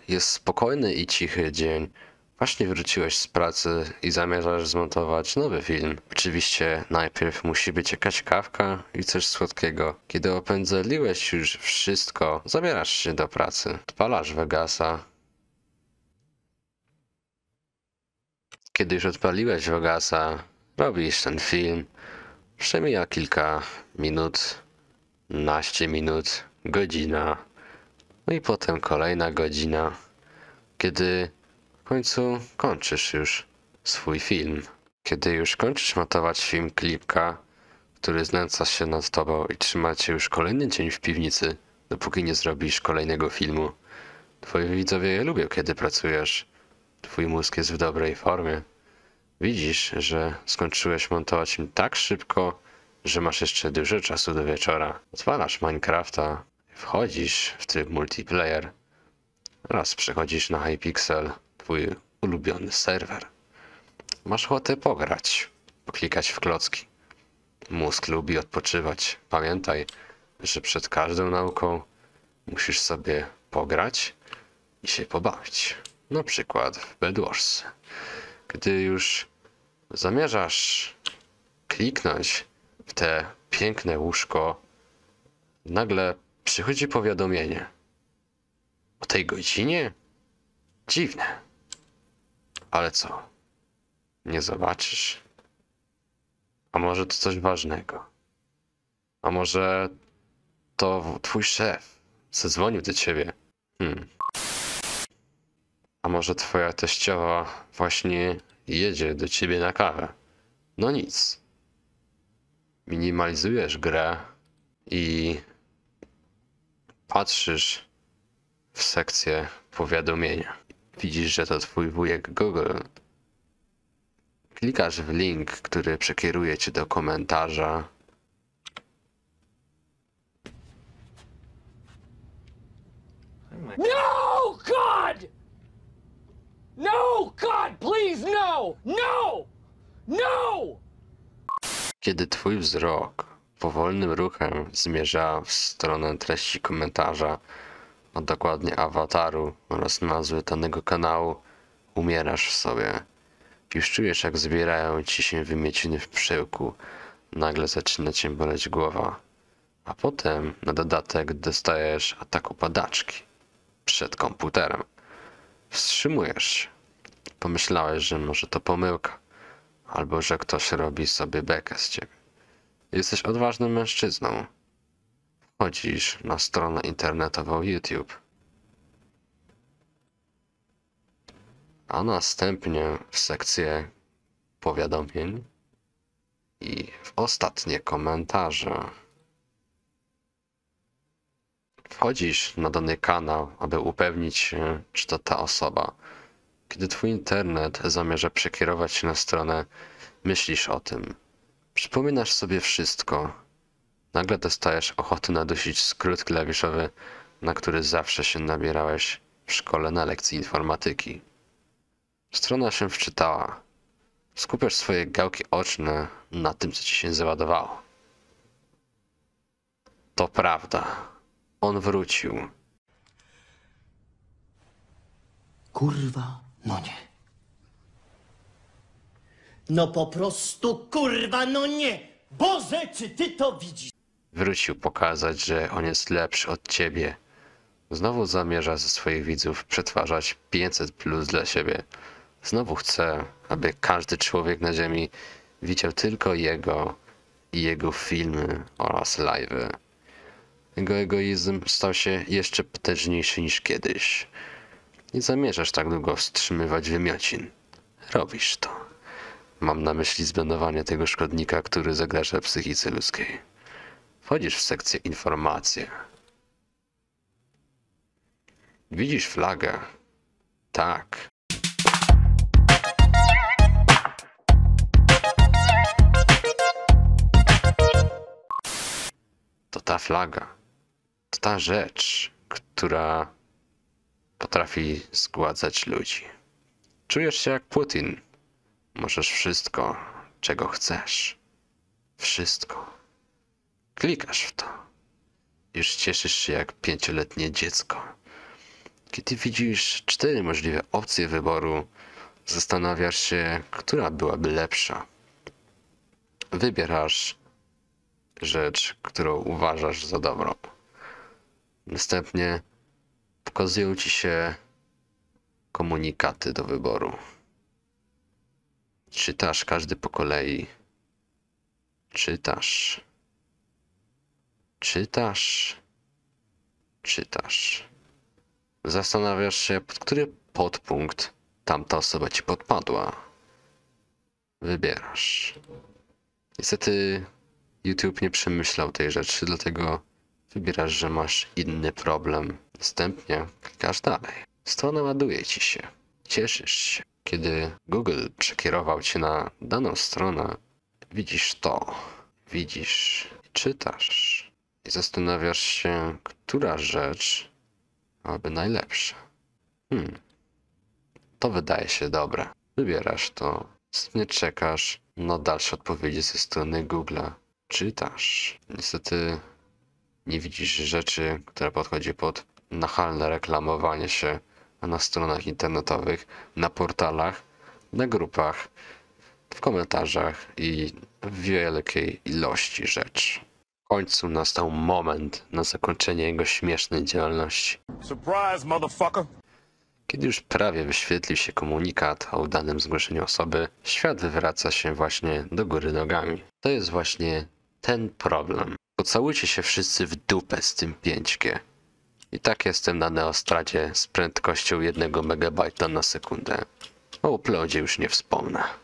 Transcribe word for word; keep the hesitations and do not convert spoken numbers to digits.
Jest spokojny i cichy dzień. Właśnie wróciłeś z pracy i zamierzasz zmontować nowy film. Oczywiście najpierw musi być jakaś kawka i coś słodkiego. Kiedy opędzeliłeś już wszystko, zabierasz się do pracy. Odpalasz Vegasa. Kiedy już odpaliłeś Vegasa, robisz ten film. Przemija kilka minut, naście minut, godzina. No i potem kolejna godzina, kiedy w końcu kończysz już swój film. Kiedy już kończysz montować film klipka, który znęca się nad tobą i trzyma cię już kolejny dzień w piwnicy, dopóki nie zrobisz kolejnego filmu. Twoi widzowie lubią, kiedy pracujesz. Twój mózg jest w dobrej formie. Widzisz, że skończyłeś montować film tak szybko, że masz jeszcze dużo czasu do wieczora. Odpalasz Minecrafta, wchodzisz w tryb multiplayer. Raz przechodzisz na Hypixel, twój ulubiony serwer. Masz ochotę pograć, poklikać w klocki. Mózg lubi odpoczywać. Pamiętaj, że przed każdą nauką musisz sobie pograć i się pobawić. Na przykład w Bedwars. Gdy już zamierzasz kliknąć w te piękne łóżko, nagle przychodzi powiadomienie. O tej godzinie? Dziwne. Ale co? Nie zobaczysz? A może to coś ważnego? A może to twój szef zadzwonił do ciebie? Hmm. A może twoja teściowa właśnie jedzie do ciebie na kawę? No nic. Minimalizujesz grę i patrzysz w sekcję powiadomienia. Widzisz, że to twój wujek Google. Klikasz w link, który przekieruje cię do komentarza. No, God! No, God, please, no! No! No! Kiedy twój wzrok powolnym ruchem zmierza w stronę treści komentarza, a dokładnie awataru oraz nazwy danego kanału, umierasz w sobie. Już czujesz, jak zbierają ci się wymieciny w przełku. Nagle zaczyna cię boleć głowa. A potem na dodatek dostajesz ataku padaczki przed komputerem. Wstrzymujesz się. Pomyślałeś, że może to pomyłka, albo że ktoś robi sobie bekę z ciebie. Jesteś odważnym mężczyzną. Wchodzisz na stronę internetową YouTube. A następnie w sekcję powiadomień i w ostatnie komentarze. Wchodzisz na dany kanał, aby upewnić się, czy to ta osoba. Kiedy twój internet zamierza przekierować się na stronę, myślisz o tym. Przypominasz sobie wszystko. Nagle dostajesz ochotę nadusić skrót klawiszowy, na który zawsze się nabierałeś w szkole na lekcji informatyki. Strona się wczytała. Skupiasz swoje gałki oczne na tym, co ci się załadowało. To prawda. On wrócił. Kurwa, no nie. No po prostu kurwa, no nie! Boże, czy ty to widzisz? Wrócił pokazać, że on jest lepszy od ciebie. Znowu zamierza ze swoich widzów przetwarzać pięćset plus dla siebie. Znowu chce, aby każdy człowiek na ziemi widział tylko jego i jego filmy oraz live'y. Jego egoizm stał się jeszcze potężniejszy niż kiedyś. Nie zamierzasz tak długo wstrzymywać wymiocin. Robisz to. Mam na myśli zbanowanie tego szkodnika, który zagraża psychice ludzkiej. Wchodzisz w sekcję informacje. Widzisz flagę. Tak. To ta flaga. To ta rzecz, która potrafi zgładzać ludzi. Czujesz się jak Putin. Możesz wszystko, czego chcesz. Wszystko. Klikasz w to. Już cieszysz się jak pięcioletnie dziecko. Kiedy widzisz cztery możliwe opcje wyboru, zastanawiasz się, która byłaby lepsza. Wybierasz rzecz, którą uważasz za dobrą. Następnie pokazują ci się komunikaty do wyboru. Czytasz każdy po kolei. Czytasz. Czytasz. Czytasz. Zastanawiasz się, pod który podpunkt tamta osoba ci podpadła. Wybierasz. Niestety YouTube nie przemyślał tej rzeczy, dlatego wybierasz, że masz inny problem. Następnie klikasz dalej. Strona ładuje ci się. Cieszysz się. Kiedy Google przekierował cię na daną stronę, widzisz to. Widzisz i czytasz. I zastanawiasz się, która rzecz byłaby najlepsza. Hmm. To wydaje się dobre. Wybierasz to. Nie czekasz na dalsze odpowiedzi ze strony Google'a. Czytasz. Niestety nie widzisz rzeczy, która podchodzi pod nachalne reklamowanie się na stronach internetowych, na portalach, na grupach, w komentarzach i w wielkiej ilości rzeczy. W końcu nastał moment na zakończenie jego śmiesznej działalności. Surprise, motherfucker! Kiedy już prawie wyświetlił się komunikat o udanym zgłoszeniu osoby, świat wywraca się właśnie do góry nogami. To jest właśnie ten problem. Pocałujcie się wszyscy w dupę z tym pięć G. I tak jestem na Neostradzie z prędkością jednego megabajta na sekundę. O uploadzie już nie wspomnę.